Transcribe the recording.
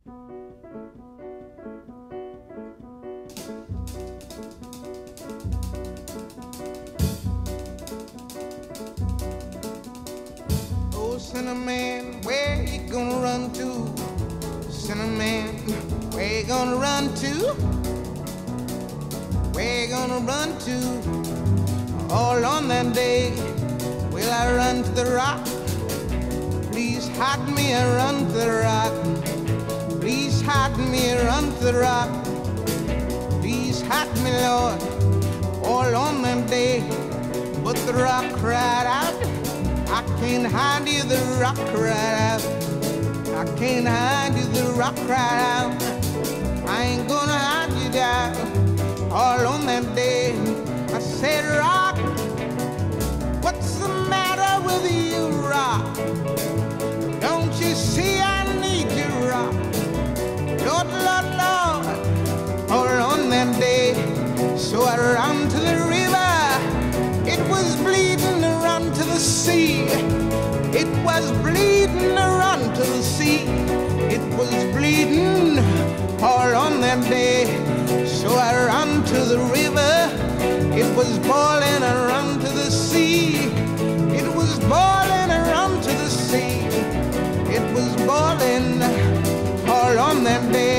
Oh, Cinnamon, where you gonna run to? Cinnamon, where you gonna run to? Where you gonna run to? All on that day, will I run to the rock? Please hide me and run to the rock. Please hide me and run to the rock. Please hide me, Lord, all on that day. But the rock cried out, I can't hide you, the rock cried out. I can't hide you, the rock cried out. I ain't gonna hide you down. All on that day, I said, rock, what's the matter with you, rock? Don't you see I need you, rock? Lord, Lord, Lord, all on that day. So I ran to the river, it was bleeding to run to the sea. It was bleeding to run to the sea. It was bleeding all on that day. So I ran to the river, it was boiling, I ran to the sea. It was boiling, I ran to the sea. It was boiling all on that day.